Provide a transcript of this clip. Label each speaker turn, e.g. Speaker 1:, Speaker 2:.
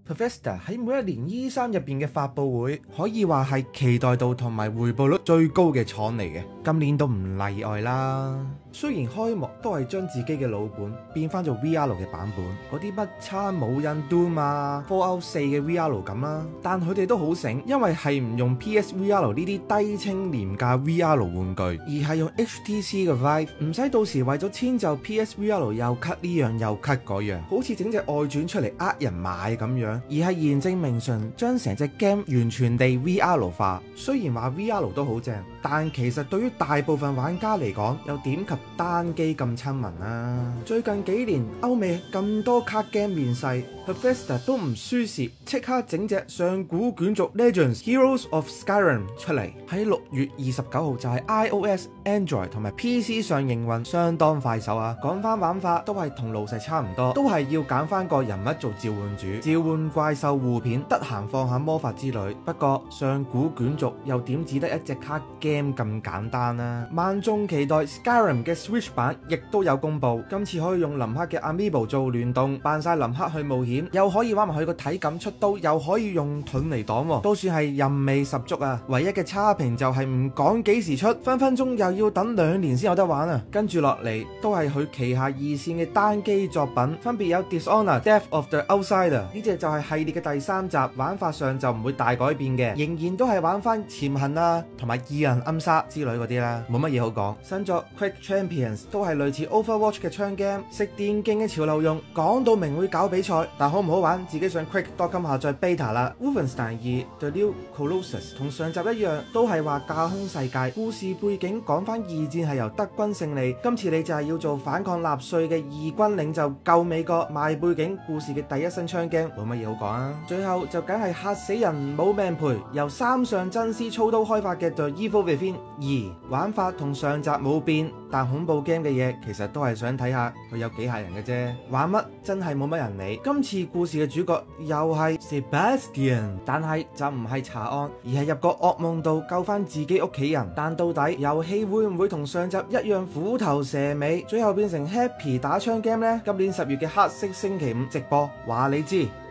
Speaker 1: Bethesda 喺每一年 E3 入邊嘅發佈會，可以話係期待度同埋回報率最高嘅廠嚟嘅，今年都唔例外啦。雖然開幕都係將自己嘅老本變翻做 VR 嘅版本，嗰啲乜叉冇印 Doom 啊、Fallout 4嘅 VR 咁啦，但佢哋都好醒，因為係唔用 PSVR 呢啲低清廉價 VR 玩具，而係用 HTC 嘅 Vive， 唔使到時為咗遷就 PSVR 又 cut 呢樣又 cut 嗰樣，好似整隻外傳出嚟呃人買咁樣，而係言正名純將成隻 game 完全地 VR 化。雖然話 VR 都好正，但其實對於大部分玩家嚟講，又點及單機咁親民啊？最近幾年歐美咁多卡 game 面世， Bethesda 都唔輸蝕，即刻整隻上古卷軸 Legends Heroes of Skyrim 出嚟，喺6月29號就係 iOS、Android 同埋 PC 上營運，相當快手啊！講翻玩法都係同爐石差唔多，都係要揀翻個人物做召喚主，召喚怪獸互片，得閒放下魔法之類。不過上古卷軸又點只得一隻卡 game 咁簡單啊？萬眾期待 Skyrim 嘅 Switch 版亦都有公布，今次可以用林克嘅 Amiibo 做聯動，扮晒林克去冒險，又可以玩埋佢個體感出刀，又可以用盾嚟擋，都算係韻味十足啊！唯一嘅差評就係唔講幾時出，分分鐘又要等2年先有得玩啊！跟住落嚟都係佢旗下二線嘅單機作品，分別有 Dishonored、Death of the Outsider， 呢隻就係系列嘅第3集，玩法上就唔會大改變嘅，仍然都係玩翻潛行啊同埋異人暗殺之類嗰啲啦，冇乜嘢好講。新作 Quake Champions 都係類似 Overwatch 嘅槍 game， 食電競嘅潮流用，講到明會搞比賽，但好唔好玩自己上 Quake.com 下載 beta 啦。Wolfenstein 2 The New Colossus 同上集一樣，都係話架空世界，故事背景講翻二戰係由德軍勝利，今次你就係要做反抗納粹嘅義軍領袖，救美國，賣背景故事嘅第一身槍 game， 冇乜嘢好講啊。最後就梗係嚇死人冇命賠，由三上真司操刀開發嘅 The Evil Within 2，玩法同上集冇變，但恐怖 game 嘅嘢其實都係想睇下佢有幾嚇人嘅啫，玩乜真係冇乜人理。今次故事嘅主角又係 Sebastian， 但係就唔係查案，而係入個噩夢度救翻自己屋企人。但到底遊戲會唔會同上集一樣虎頭蛇尾，最後變成 Happy 打槍 game呢？今年10月嘅黑色星期五直播，話你知。